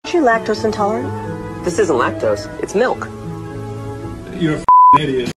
Are you lactose intolerant? This isn't lactose, it's milk. You're a idiot.